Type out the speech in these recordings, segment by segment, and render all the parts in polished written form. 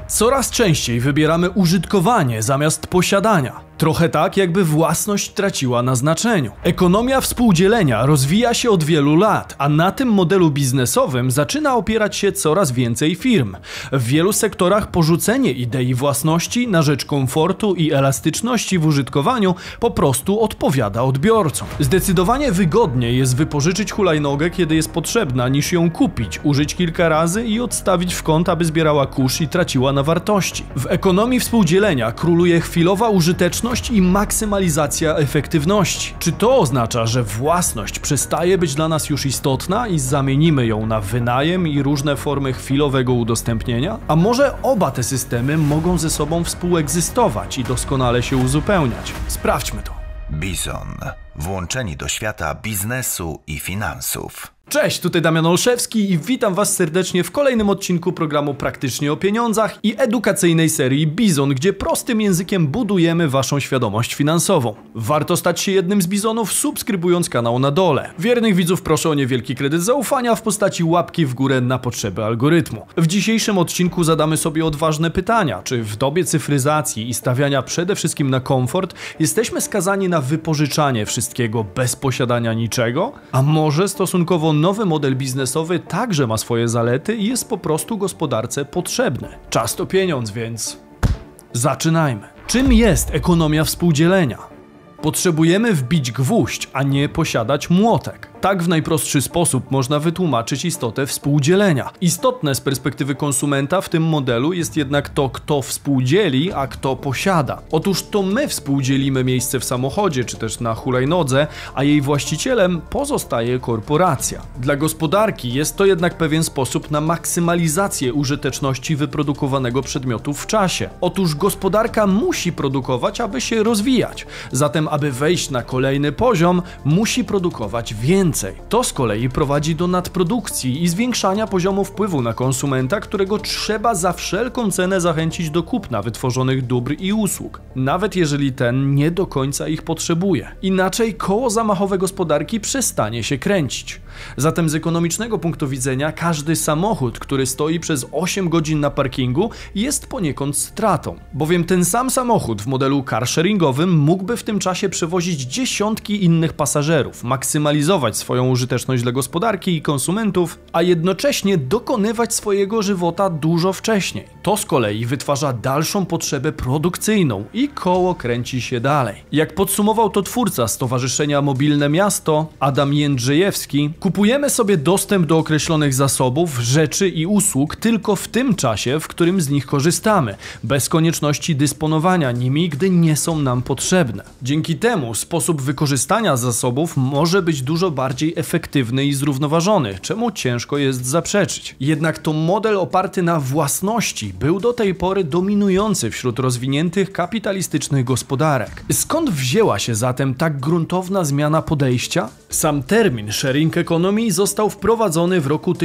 Coraz częściej wybieramy użytkowanie zamiast posiadania. Trochę tak, jakby własność traciła na znaczeniu. Ekonomia współdzielenia rozwija się od wielu lat, a na tym modelu biznesowym zaczyna opierać się coraz więcej firm. W wielu sektorach porzucenie idei własności na rzecz komfortu i elastyczności w użytkowaniu po prostu odpowiada odbiorcom. Zdecydowanie wygodniej jest wypożyczyć hulajnogę, kiedy jest potrzebna, niż ją kupić, użyć kilka razy i odstawić w kąt, aby zbierała kurz i traciła na wartości. W ekonomii współdzielenia króluje chwilowa użyteczność i maksymalizacja efektywności. Czy to oznacza, że własność przestaje być dla nas już istotna i zamienimy ją na wynajem i różne formy chwilowego udostępnienia? A może oba te systemy mogą ze sobą współegzystować i doskonale się uzupełniać? Sprawdźmy to. Bizon. Włączeni do świata biznesu i finansów. Cześć, tutaj Damian Olszewski i witam Was serdecznie w kolejnym odcinku programu Praktycznie o Pieniądzach i edukacyjnej serii Bizon, gdzie prostym językiem budujemy Waszą świadomość finansową. Warto stać się jednym z bizonów, subskrybując kanał na dole. Wiernych widzów proszę o niewielki kredyt zaufania w postaci łapki w górę na potrzeby algorytmu. W dzisiejszym odcinku zadamy sobie odważne pytania, czy w dobie cyfryzacji i stawiania przede wszystkim na komfort jesteśmy skazani na wypożyczanie wszystkiego bez posiadania niczego? A może stosunkowo nowy model biznesowy także ma swoje zalety i jest po prostu gospodarce potrzebny. Czas to pieniądz, więc zaczynajmy. Czym jest ekonomia współdzielenia? Potrzebujemy wbić gwóźdź, a nie posiadać młotek. Tak w najprostszy sposób można wytłumaczyć istotę współdzielenia. Istotne z perspektywy konsumenta w tym modelu jest jednak to, kto współdzieli, a kto posiada. Otóż to my współdzielimy miejsce w samochodzie, czy też na hulajnodze, a jej właścicielem pozostaje korporacja. Dla gospodarki jest to jednak pewien sposób na maksymalizację użyteczności wyprodukowanego przedmiotu w czasie. Otóż gospodarka musi produkować, aby się rozwijać. Zatem, aby wejść na kolejny poziom, musi produkować więcej. To z kolei prowadzi do nadprodukcji i zwiększania poziomu wpływu na konsumenta, którego trzeba za wszelką cenę zachęcić do kupna wytworzonych dóbr i usług, nawet jeżeli ten nie do końca ich potrzebuje. Inaczej koło zamachowe gospodarki przestanie się kręcić. Zatem z ekonomicznego punktu widzenia każdy samochód, który stoi przez 8 godzin na parkingu, jest poniekąd stratą, bowiem ten sam samochód w modelu carsharingowym mógłby w tym czasie przewozić dziesiątki innych pasażerów, maksymalizować swoją użyteczność dla gospodarki i konsumentów, a jednocześnie dokonywać swojego żywota dużo wcześniej. To z kolei wytwarza dalszą potrzebę produkcyjną i koło kręci się dalej. Jak podsumował to twórca Stowarzyszenia Mobilne Miasto, Adam Jędrzejewski, kupujemy sobie dostęp do określonych zasobów, rzeczy i usług tylko w tym czasie, w którym z nich korzystamy, bez konieczności dysponowania nimi, gdy nie są nam potrzebne. Dzięki temu sposób wykorzystania zasobów może być dużo bardziej efektywny i zrównoważony, czemu ciężko jest zaprzeczyć. Jednak to model oparty na własności był do tej pory dominujący wśród rozwiniętych kapitalistycznych gospodarek. Skąd wzięła się zatem tak gruntowna zmiana podejścia? Sam termin sharing economy został wprowadzony w roku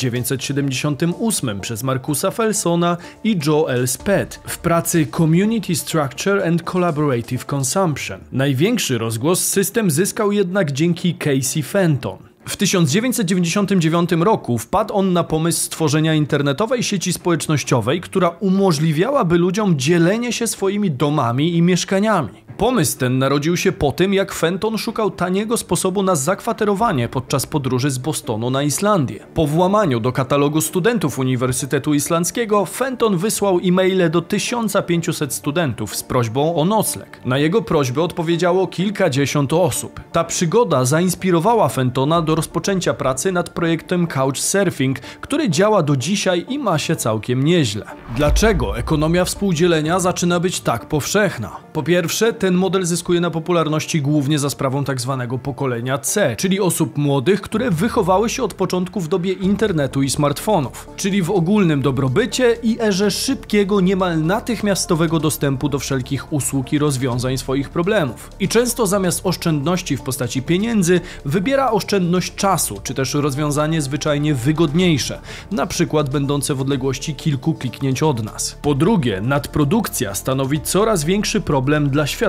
1978 przez Markusa Felsona i Joe L. Speth w pracy Community Structure and Collaborative Consumption. Największy rozgłos system zyskał jednak dzięki Casey Fenton. W 1999 roku wpadł on na pomysł stworzenia internetowej sieci społecznościowej, która umożliwiałaby ludziom dzielenie się swoimi domami i mieszkaniami. Pomysł ten narodził się po tym, jak Fenton szukał taniego sposobu na zakwaterowanie podczas podróży z Bostonu na Islandię. Po włamaniu do katalogu studentów Uniwersytetu Islandzkiego Fenton wysłał e-maile do 1500 studentów z prośbą o nocleg. Na jego prośbę odpowiedziało kilkadziesiąt osób. Ta przygoda zainspirowała Fentona do rozpoczęcia pracy nad projektem Couchsurfing, który działa do dzisiaj i ma się całkiem nieźle. Dlaczego ekonomia współdzielenia zaczyna być tak powszechna? Po pierwsze, ten model zyskuje na popularności głównie za sprawą tzw. pokolenia C, czyli osób młodych, które wychowały się od początku w dobie internetu i smartfonów, czyli w ogólnym dobrobycie i erze szybkiego, niemal natychmiastowego dostępu do wszelkich usług i rozwiązań swoich problemów. I często zamiast oszczędności w postaci pieniędzy wybiera oszczędność czasu, czy też rozwiązanie zwyczajnie wygodniejsze, na przykład będące w odległości kilku kliknięć od nas. Po drugie, nadprodukcja stanowi coraz większy problem dla świadomych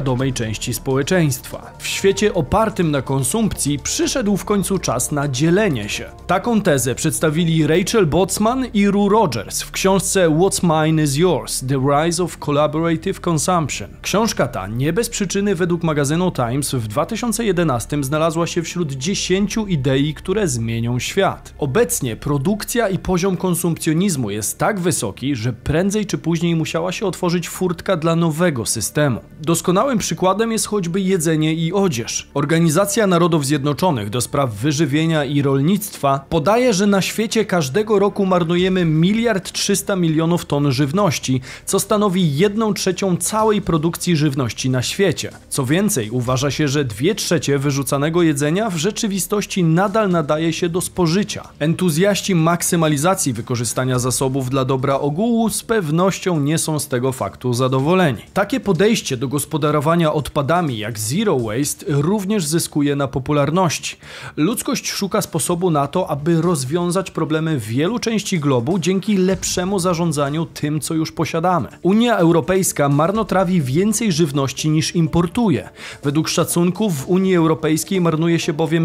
świadomej części społeczeństwa. W świecie opartym na konsumpcji przyszedł w końcu czas na dzielenie się. Taką tezę przedstawili Rachel Botsman i Rue Rogers w książce What's Mine is Yours – The Rise of Collaborative Consumption. Książka ta nie bez przyczyny według magazynu Times w 2011 znalazła się wśród 10 idei, które zmienią świat. Obecnie produkcja i poziom konsumpcjonizmu jest tak wysoki, że prędzej czy później musiała się otworzyć furtka dla nowego systemu. Doskonałym przykładem jest choćby jedzenie i odzież. Organizacja Narodów Zjednoczonych do spraw wyżywienia i rolnictwa podaje, że na świecie każdego roku marnujemy 1,3 mld ton żywności, co stanowi 1/3 całej produkcji żywności na świecie. Co więcej, uważa się, że 2/3 wyrzucanego jedzenia w rzeczywistości nadal nadaje się do spożycia. Entuzjaści maksymalizacji wykorzystania zasobów dla dobra ogółu z pewnością nie są z tego faktu zadowoleni. Takie podejście do gospodarowania odpadami jak Zero Waste również zyskuje na popularności. Ludzkość szuka sposobu na to, aby rozwiązać problemy wielu części globu dzięki lepszemu zarządzaniu tym, co już posiadamy. Unia Europejska marnotrawi więcej żywności niż importuje. Według szacunków w Unii Europejskiej marnuje się bowiem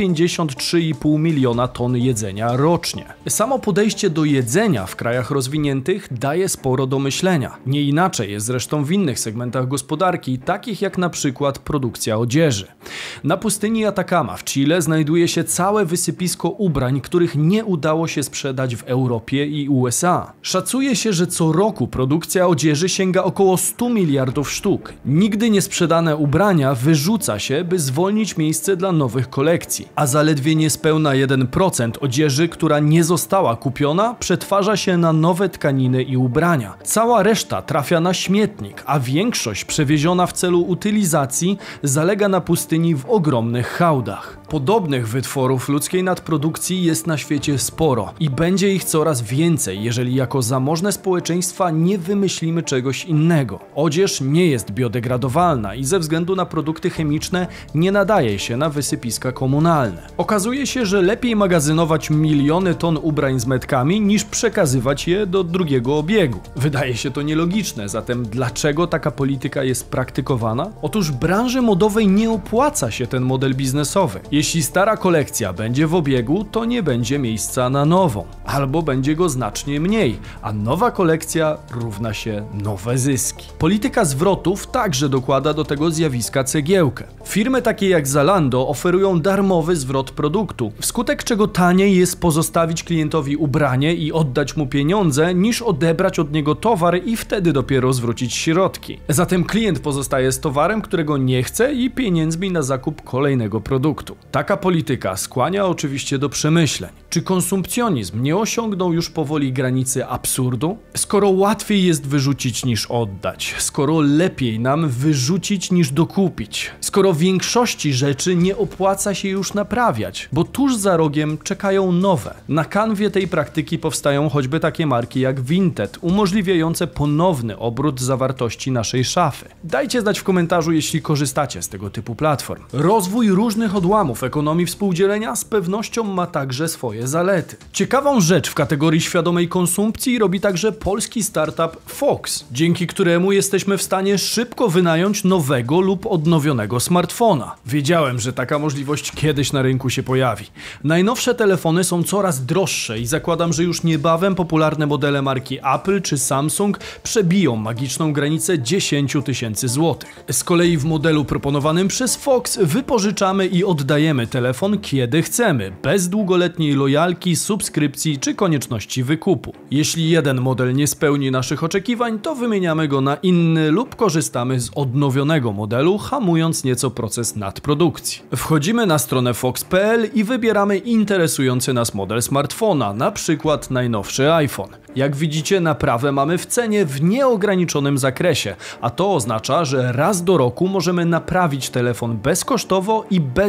153,5 miliona ton jedzenia rocznie. Samo podejście do jedzenia w krajach rozwiniętych daje sporo do myślenia. Nie inaczej jest zresztą w innych segmentach gospodarki, takich jak na przykład produkcja odzieży. Na pustyni Atacama w Chile znajduje się całe wysypisko ubrań, których nie udało się sprzedać w Europie i USA. Szacuje się, że co roku produkcja odzieży sięga około 100 miliardów sztuk. Nigdy niesprzedane ubrania wyrzuca się, by zwolnić miejsce dla nowych kolekcji, a zaledwie niespełna 1% odzieży, która nie została kupiona, przetwarza się na nowe tkaniny i ubrania. Cała reszta trafia na śmietnik, a większość przewieziona w celu utylizacji zalega na pustyni w ogromnych hałdach. Podobnych wytworów ludzkiej nadprodukcji jest na świecie sporo i będzie ich coraz więcej, jeżeli jako zamożne społeczeństwa nie wymyślimy czegoś innego. Odzież nie jest biodegradowalna i ze względu na produkty chemiczne nie nadaje się na wysypiska komunalne. Okazuje się, że lepiej magazynować miliony ton ubrań z metkami niż przekazywać je do drugiego obiegu. Wydaje się to nielogiczne, zatem dlaczego taka polityka jest praktykowana? Otóż branży modowej nie opłaca się ten model biznesowy. Jeśli stara kolekcja będzie w obiegu, to nie będzie miejsca na nową, albo będzie go znacznie mniej, a nowa kolekcja równa się nowe zyski. Polityka zwrotów także dokłada do tego zjawiska cegiełkę. Firmy takie jak Zalando oferują darmowy zwrot produktu, wskutek czego taniej jest pozostawić klientowi ubranie i oddać mu pieniądze, niż odebrać od niego towar i wtedy dopiero zwrócić środki. Zatem klient pozostaje z towarem, którego nie chce i pieniędzmi na zakup kolejnego produktu. Taka polityka skłania oczywiście do przemyśleń. Czy konsumpcjonizm nie osiągnął już powoli granicy absurdu? Skoro łatwiej jest wyrzucić niż oddać, skoro lepiej nam wyrzucić niż dokupić, skoro większości rzeczy nie opłaca się już naprawiać, bo tuż za rogiem czekają nowe. Na kanwie tej praktyki powstają choćby takie marki jak Vinted, umożliwiające ponowny obrót zawartości naszej szafy. Dajcie znać w komentarzu, jeśli korzystacie z tego typu platform. Rozwój różnych odłamów ekonomii współdzielenia z pewnością ma także swoje zalety. Ciekawą rzecz w kategorii świadomej konsumpcji robi także polski startup Fox, dzięki któremu jesteśmy w stanie szybko wynająć nowego lub odnowionego smartfona. Wiedziałem, że taka możliwość kiedyś na rynku się pojawi. Najnowsze telefony są coraz droższe i zakładam, że już niebawem popularne modele marki Apple czy Samsung przebiją magiczną granicę 10 000 złotych. Z kolei w modelu proponowanym przez Fox wypożyczamy i oddajemy telefon kiedy chcemy, bez długoletniej lojalki, subskrypcji czy konieczności wykupu. Jeśli jeden model nie spełni naszych oczekiwań, to wymieniamy go na inny lub korzystamy z odnowionego modelu, hamując nieco proces nadprodukcji. Wchodzimy na stronę fox.pl i wybieramy interesujący nas model smartfona, na przykład najnowszy iPhone. Jak widzicie, naprawę mamy w cenie w nieograniczonym zakresie, a to oznacza, że raz do roku możemy naprawić telefon bezkosztowo i bez żadnego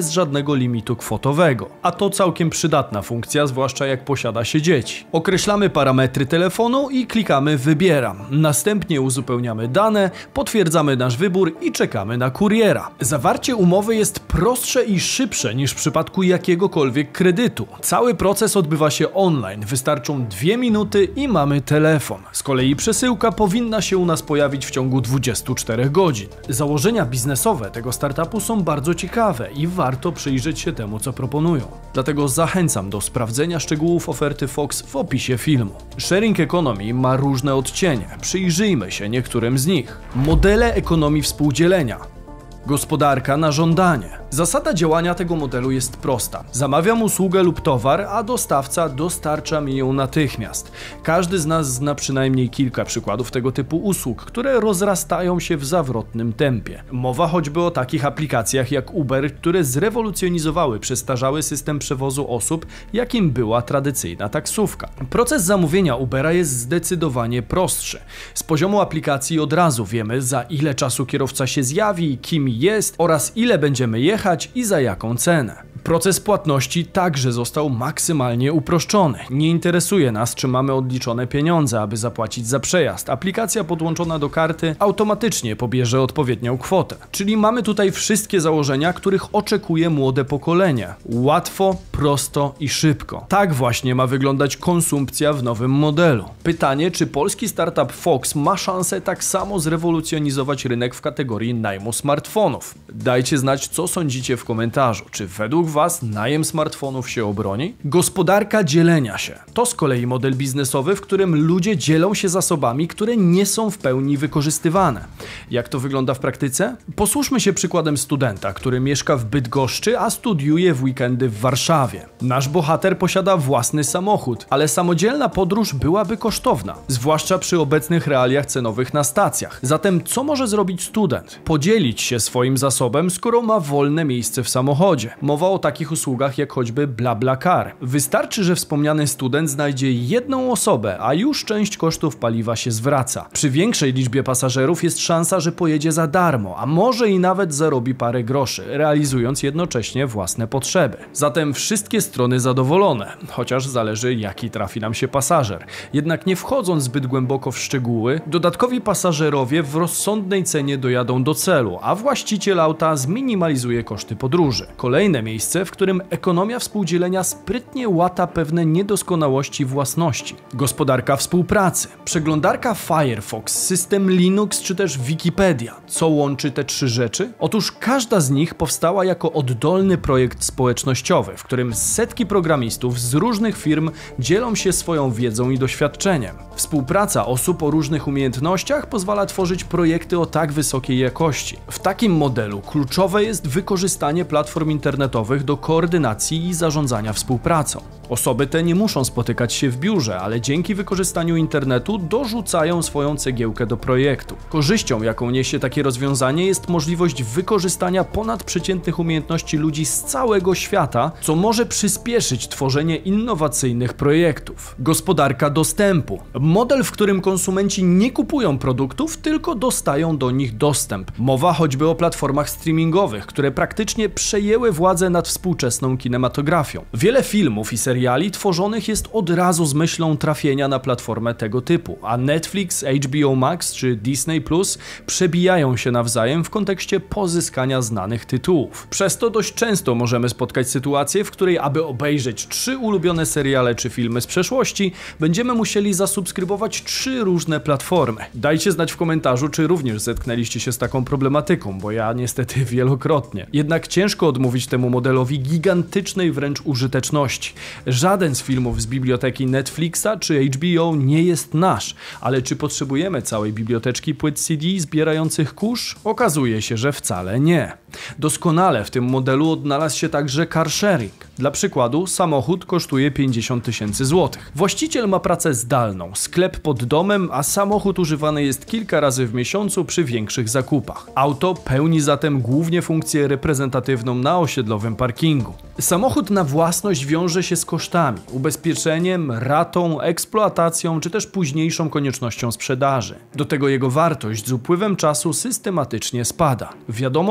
maksymalnego limitu kwotowego. A to całkiem przydatna funkcja, zwłaszcza jak posiada się dzieci. Określamy parametry telefonu i klikamy wybieram. Następnie uzupełniamy dane, potwierdzamy nasz wybór i czekamy na kuriera. Zawarcie umowy jest prostsze i szybsze niż w przypadku jakiegokolwiek kredytu. Cały proces odbywa się online, wystarczą 2 minuty i mamy telefon. Z kolei przesyłka powinna się u nas pojawić w ciągu 24 godzin. Założenia biznesowe tego startupu są bardzo ciekawe i warto przyjrzeć się temu, co proponują. Dlatego zachęcam do sprawdzenia szczegółów oferty Fox w opisie filmu. Sharing economy ma różne odcienie, przyjrzyjmy się niektórym z nich. Modele ekonomii współdzielenia. Gospodarka na żądanie. Zasada działania tego modelu jest prosta. Zamawiam usługę lub towar, a dostawca dostarcza mi ją natychmiast. Każdy z nas zna przynajmniej kilka przykładów tego typu usług, które rozrastają się w zawrotnym tempie. Mowa choćby o takich aplikacjach jak Uber, które zrewolucjonizowały przestarzały system przewozu osób, jakim była tradycyjna taksówka. Proces zamówienia Ubera jest zdecydowanie prostszy. Z poziomu aplikacji od razu wiemy, za ile czasu kierowca się zjawi, kim jest oraz ile będziemy jechać i za jaką cenę. Proces płatności także został maksymalnie uproszczony. Nie interesuje nas, czy mamy odliczone pieniądze, aby zapłacić za przejazd. Aplikacja podłączona do karty automatycznie pobierze odpowiednią kwotę. Czyli mamy tutaj wszystkie założenia, których oczekuje młode pokolenie. Łatwo, prosto i szybko. Tak właśnie ma wyglądać konsumpcja w nowym modelu. Pytanie, czy polski startup Fox ma szansę tak samo zrewolucjonizować rynek w kategorii najmu smartfonów? Dajcie znać, co sądzicie w komentarzu. Czy według Was najem smartfonów się obroni? Gospodarka dzielenia się. To z kolei model biznesowy, w którym ludzie dzielą się zasobami, które nie są w pełni wykorzystywane. Jak to wygląda w praktyce? Posłużmy się przykładem studenta, który mieszka w Bydgoszczy, a studiuje w weekendy w Warszawie. Nasz bohater posiada własny samochód, ale samodzielna podróż byłaby kosztowna, zwłaszcza przy obecnych realiach cenowych na stacjach. Zatem co może zrobić student? Podzielić się swoim zasobem, skoro ma wolne miejsce w samochodzie. Mowa o takich usługach jak choćby BlaBlaCar. Wystarczy, że wspomniany student znajdzie jedną osobę, a już część kosztów paliwa się zwraca. Przy większej liczbie pasażerów jest szansa, że pojedzie za darmo, a może i nawet zarobi parę groszy, realizując jednocześnie własne potrzeby. Zatem wszystkie strony zadowolone, chociaż zależy, jaki trafi nam się pasażer. Jednak nie wchodząc zbyt głęboko w szczegóły, dodatkowi pasażerowie w rozsądnej cenie dojadą do celu, a właściciel auta zminimalizuje koszty podróży. Kolejne miejsce, w którym ekonomia współdzielenia sprytnie łata pewne niedoskonałości własności. Gospodarka współpracy. Przeglądarka Firefox, system Linux czy też Wikipedia. Co łączy te trzy rzeczy? Otóż każda z nich powstała jako oddolny projekt społecznościowy, w którym setki programistów z różnych firm dzielą się swoją wiedzą i doświadczeniem. Współpraca osób o różnych umiejętnościach pozwala tworzyć projekty o tak wysokiej jakości. W takim modelu kluczowe jest wykorzystanie platform internetowych do koordynacji i zarządzania współpracą. Osoby te nie muszą spotykać się w biurze, ale dzięki wykorzystaniu internetu dorzucają swoją cegiełkę do projektu. Korzyścią, jaką niesie takie rozwiązanie, jest możliwość wykorzystania ponadprzeciętnych umiejętności ludzi z całego świata, co może przyspieszyć tworzenie innowacyjnych projektów. Gospodarka dostępu. Model, w którym konsumenci nie kupują produktów, tylko dostają do nich dostęp. Mowa choćby o platformach streamingowych, które praktycznie przejęły władzę nad współczesną kinematografią. Wiele filmów i seriali tworzonych jest od razu z myślą trafienia na platformę tego typu, a Netflix, HBO Max czy Disney Plus przebijają się nawzajem w kontekście pozyskania znanych tytułów. Przez to dość często możemy spotkać sytuację, w której aby obejrzeć 3 ulubione seriale czy filmy z przeszłości, będziemy musieli zasubskrybować 3 różne platformy. Dajcie znać w komentarzu, czy również zetknęliście się z taką problematyką, bo ja niestety wielokrotnie. Jednak ciężko odmówić temu modelowi gigantycznej wręcz użyteczności. Żaden z filmów z biblioteki Netflixa czy HBO nie jest nasz, ale czy potrzebujemy całej biblioteczki płyt CD zbierających kurz? Okazuje się, że wcale nie. Doskonale w tym modelu odnalazł się także car sharing. Dla przykładu, samochód kosztuje 50 000 złotych. Właściciel ma pracę zdalną, sklep pod domem, a samochód używany jest kilka razy w miesiącu przy większych zakupach. Auto pełni zatem głównie funkcję reprezentatywną na osiedlowym parkingu. Samochód na własność wiąże się z kosztami, ubezpieczeniem, ratą, eksploatacją czy też późniejszą koniecznością sprzedaży. Do tego jego wartość z upływem czasu systematycznie spada. Wiadomo także o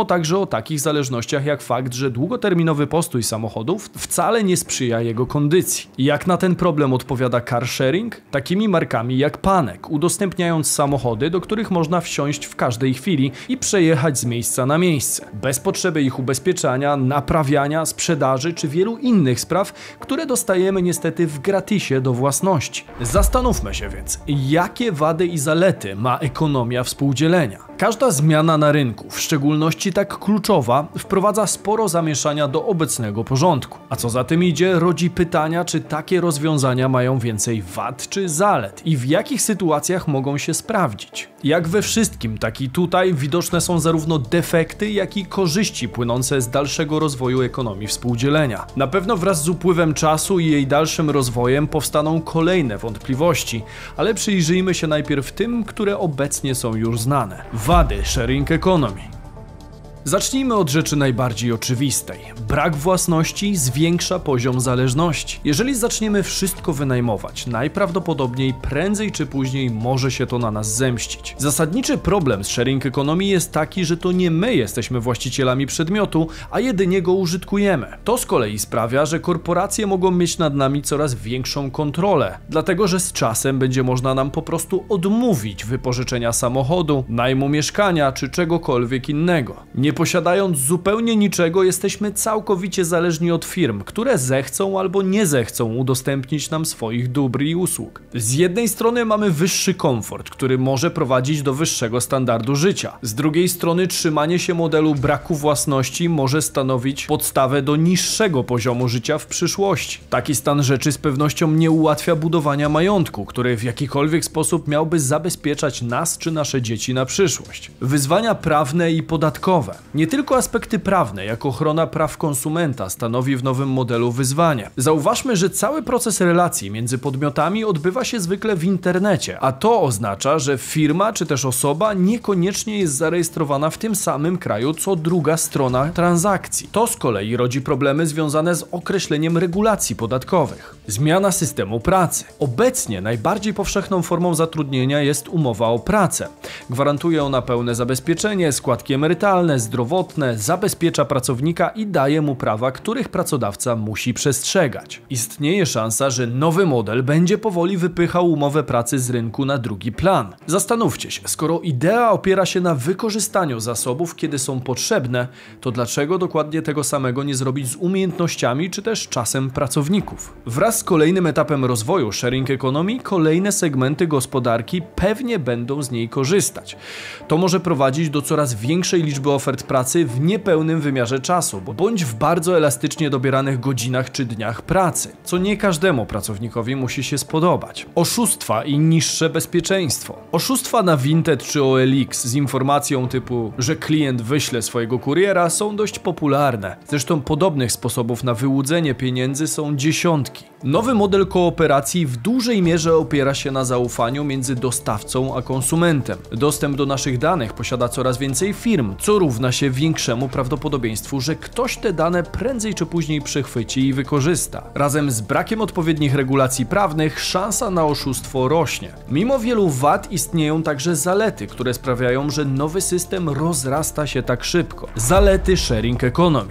o takich zależnościach jak fakt, że długoterminowy postój samochodów wcale nie sprzyja jego kondycji. Jak na ten problem odpowiada car sharing? Takimi markami jak Panek, udostępniając samochody, do których można wsiąść w każdej chwili i przejechać z miejsca na miejsce, bez potrzeby ich ubezpieczania, naprawiania, sprzedaży czy wielu innych spraw, które dostajemy niestety w gratisie do własności. Zastanówmy się więc, jakie wady i zalety ma ekonomia współdzielenia. Każda zmiana na rynku, w szczególności tak kluczowa, wprowadza sporo zamieszania do obecnego porządku. A co za tym idzie, rodzi pytania, czy takie rozwiązania mają więcej wad czy zalet i w jakich sytuacjach mogą się sprawdzić. Jak we wszystkim, tak i tutaj widoczne są zarówno defekty, jak i korzyści płynące z dalszego rozwoju ekonomii współdzielenia. Na pewno wraz z upływem czasu i jej dalszym rozwojem powstaną kolejne wątpliwości, ale przyjrzyjmy się najpierw tym, które obecnie są już znane. Wady sharing economy. Zacznijmy od rzeczy najbardziej oczywistej. Brak własności zwiększa poziom zależności. Jeżeli zaczniemy wszystko wynajmować, najprawdopodobniej prędzej czy później może się to na nas zemścić. Zasadniczy problem z sharing economy jest taki, że to nie my jesteśmy właścicielami przedmiotu, a jedynie go użytkujemy. To z kolei sprawia, że korporacje mogą mieć nad nami coraz większą kontrolę, dlatego że z czasem będzie można nam po prostu odmówić wypożyczenia samochodu, najmu mieszkania czy czegokolwiek innego. Nie posiadając zupełnie niczego, jesteśmy całkowicie zależni od firm, które zechcą albo nie zechcą udostępnić nam swoich dóbr i usług. Z jednej strony mamy wyższy komfort, który może prowadzić do wyższego standardu życia. Z drugiej strony trzymanie się modelu braku własności może stanowić podstawę do niższego poziomu życia w przyszłości. Taki stan rzeczy z pewnością nie ułatwia budowania majątku, który w jakikolwiek sposób miałby zabezpieczać nas czy nasze dzieci na przyszłość. Wyzwania prawne i podatkowe. Nie tylko aspekty prawne, jak ochrona praw konsumenta, stanowi w nowym modelu wyzwanie. Zauważmy, że cały proces relacji między podmiotami odbywa się zwykle w internecie, a to oznacza, że firma czy też osoba niekoniecznie jest zarejestrowana w tym samym kraju co druga strona transakcji. To z kolei rodzi problemy związane z określeniem regulacji podatkowych. Zmiana systemu pracy. Obecnie najbardziej powszechną formą zatrudnienia jest umowa o pracę. Gwarantuje ona pełne zabezpieczenie, składki emerytalne, zdrowotne, zabezpiecza pracownika i daje mu prawa, których pracodawca musi przestrzegać. Istnieje szansa, że nowy model będzie powoli wypychał umowę pracy z rynku na drugi plan. Zastanówcie się, skoro idea opiera się na wykorzystaniu zasobów, kiedy są potrzebne, to dlaczego dokładnie tego samego nie zrobić z umiejętnościami czy też czasem pracowników? Wraz z kolejnym etapem rozwoju sharing economy kolejne segmenty gospodarki pewnie będą z niej korzystać. To może prowadzić do coraz większej liczby ofert pracy w niepełnym wymiarze czasu, bądź w bardzo elastycznie dobieranych godzinach czy dniach pracy, co nie każdemu pracownikowi musi się spodobać. Oszustwa i niższe bezpieczeństwo. Oszustwa na Vinted czy OLX z informacją typu, że klient wyśle swojego kuriera, są dość popularne. Zresztą podobnych sposobów na wyłudzenie pieniędzy są dziesiątki. Nowy model kooperacji w dużej mierze opiera się na zaufaniu między dostawcą a konsumentem. Dostęp do naszych danych posiada coraz więcej firm, co równa się większemu prawdopodobieństwu, że ktoś te dane prędzej czy później przechwyci i wykorzysta. Razem z brakiem odpowiednich regulacji prawnych szansa na oszustwo rośnie. Mimo wielu wad istnieją także zalety, które sprawiają, że nowy system rozrasta się tak szybko. Zalety sharing economy.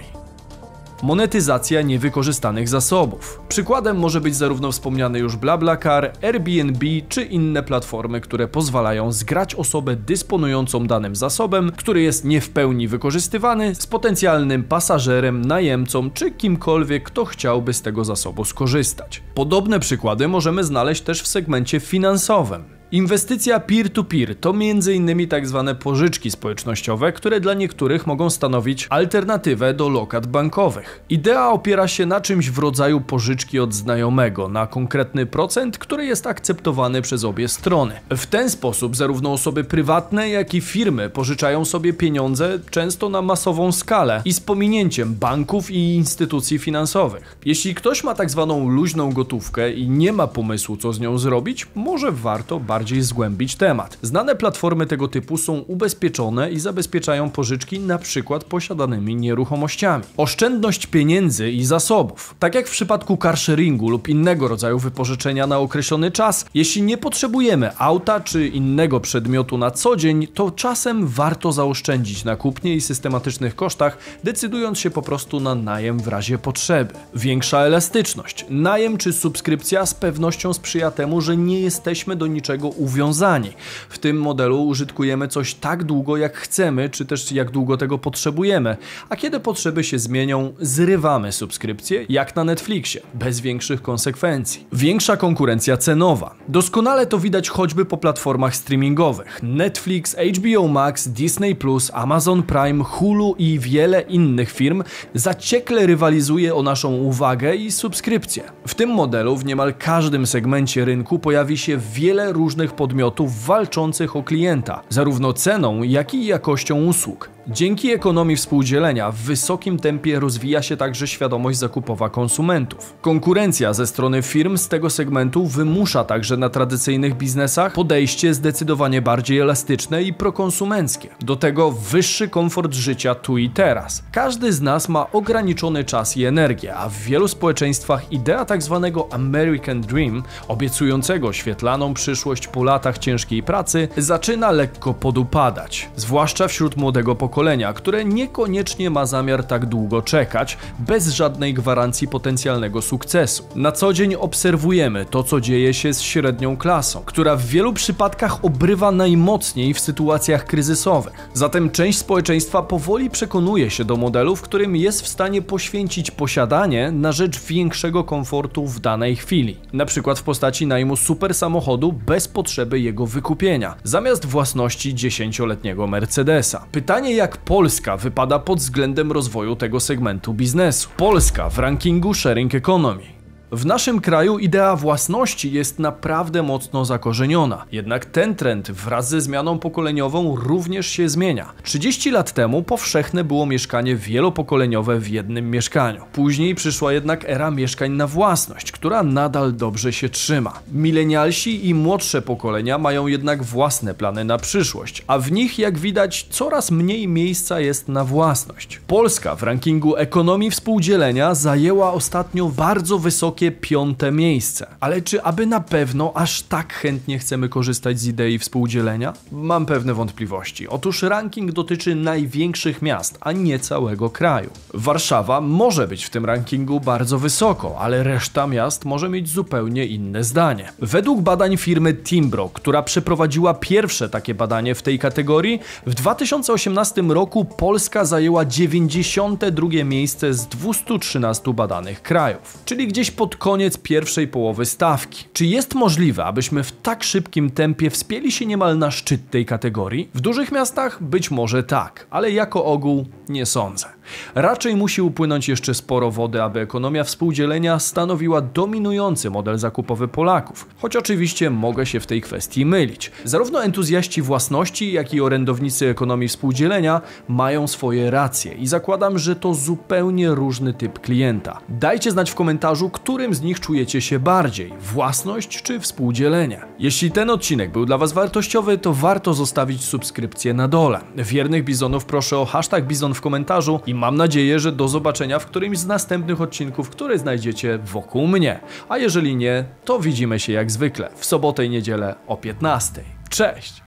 Monetyzacja niewykorzystanych zasobów. Przykładem może być zarówno wspomniany już BlaBlaCar, Airbnb czy inne platformy, które pozwalają zgrać osobę dysponującą danym zasobem, który jest nie w pełni wykorzystywany, z potencjalnym pasażerem, najemcą czy kimkolwiek, kto chciałby z tego zasobu skorzystać. Podobne przykłady możemy znaleźć też w segmencie finansowym. Inwestycja peer-to-peer to m.in. tzw. pożyczki społecznościowe, które dla niektórych mogą stanowić alternatywę do lokat bankowych. Idea opiera się na czymś w rodzaju pożyczki od znajomego, na konkretny procent, który jest akceptowany przez obie strony. W ten sposób zarówno osoby prywatne, jak i firmy pożyczają sobie pieniądze, często na masową skalę i z pominięciem banków i instytucji finansowych. Jeśli ktoś ma tzw. luźną gotówkę i nie ma pomysłu, co z nią zrobić, może warto bardziej zgłębić temat. Znane platformy tego typu są ubezpieczone i zabezpieczają pożyczki na przykład posiadanymi nieruchomościami. Oszczędność pieniędzy i zasobów. Tak jak w przypadku carsharingu lub innego rodzaju wypożyczenia na określony czas, jeśli nie potrzebujemy auta czy innego przedmiotu na co dzień, to czasem warto zaoszczędzić na kupnie i systematycznych kosztach, decydując się po prostu na najem w razie potrzeby. Większa elastyczność. Najem czy subskrypcja z pewnością sprzyja temu, że nie jesteśmy do niczego uwiązani. W tym modelu użytkujemy coś tak długo jak chcemy, czy też jak długo tego potrzebujemy, a kiedy potrzeby się zmienią, zrywamy subskrypcję, jak na Netflixie, bez większych konsekwencji. Większa konkurencja cenowa. Doskonale to widać choćby po platformach streamingowych. Netflix, HBO Max, Disney+, Amazon Prime, Hulu i wiele innych firm zaciekle rywalizuje o naszą uwagę i subskrypcję. W tym modelu w niemal każdym segmencie rynku pojawi się wiele różnych podmiotów walczących o klienta, zarówno ceną, jak i jakością usług. Dzięki ekonomii współdzielenia w wysokim tempie rozwija się także świadomość zakupowa konsumentów. Konkurencja ze strony firm z tego segmentu wymusza także na tradycyjnych biznesach podejście zdecydowanie bardziej elastyczne i prokonsumenckie. Do tego wyższy komfort życia tu i teraz. Każdy z nas ma ograniczony czas i energię, a w wielu społeczeństwach idea tzw. American Dream, obiecującego świetlaną przyszłość po latach ciężkiej pracy, zaczyna lekko podupadać. Zwłaszcza wśród młodego pokolenia, które niekoniecznie ma zamiar tak długo czekać, bez żadnej gwarancji potencjalnego sukcesu. Na co dzień obserwujemy to, co dzieje się z średnią klasą, która w wielu przypadkach obrywa najmocniej w sytuacjach kryzysowych. Zatem część społeczeństwa powoli przekonuje się do modelu, w którym jest w stanie poświęcić posiadanie na rzecz większego komfortu w danej chwili. Na przykład w postaci najmu super samochodu bez potrzeby jego wykupienia, zamiast własności 10-letniego Mercedesa. Pytanie, jak Polska wypada pod względem rozwoju tego segmentu biznesu. Polska w rankingu Sharing Economy. W naszym kraju idea własności jest naprawdę mocno zakorzeniona, jednak ten trend wraz ze zmianą pokoleniową również się zmienia. 30 lat temu powszechne było mieszkanie wielopokoleniowe w jednym mieszkaniu. Później przyszła jednak era mieszkań na własność, która nadal dobrze się trzyma. Milenialsi i młodsze pokolenia mają jednak własne plany na przyszłość, a w nich, jak widać, coraz mniej miejsca jest na własność. Polska w rankingu ekonomii współdzielenia zajęła ostatnio bardzo wysokie 5. miejsce. Ale czy aby na pewno aż tak chętnie chcemy korzystać z idei współdzielenia? Mam pewne wątpliwości. Otóż ranking dotyczy największych miast, a nie całego kraju. Warszawa może być w tym rankingu bardzo wysoko, ale reszta miast może mieć zupełnie inne zdanie. Według badań firmy Timbro, która przeprowadziła pierwsze takie badanie w tej kategorii, w 2018 roku Polska zajęła 92. miejsce z 213 badanych krajów, czyli gdzieś pod koniec pierwszej połowy stawki. Czy jest możliwe, abyśmy w tak szybkim tempie wspięli się niemal na szczyt tej kategorii? W dużych miastach być może tak, ale jako ogół nie sądzę. Raczej musi upłynąć jeszcze sporo wody, aby ekonomia współdzielenia stanowiła dominujący model zakupowy Polaków, choć oczywiście mogę się w tej kwestii mylić. Zarówno entuzjaści własności, jak i orędownicy ekonomii współdzielenia mają swoje racje i zakładam, że to zupełnie różny typ klienta. Dajcie znać w komentarzu, którym z nich czujecie się bardziej, własność czy współdzielenie. Jeśli ten odcinek był dla Was wartościowy, to warto zostawić subskrypcję na dole. Wiernych bizonów proszę o #bizon w komentarzu i mam nadzieję, że do zobaczenia w którymś z następnych odcinków, które znajdziecie wokół mnie. A jeżeli nie, to widzimy się jak zwykle w sobotę i niedzielę o 15:00. Cześć!